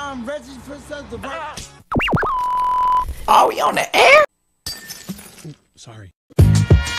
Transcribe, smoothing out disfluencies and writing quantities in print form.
I'm Reggie Princess the Are we on the air? Sorry.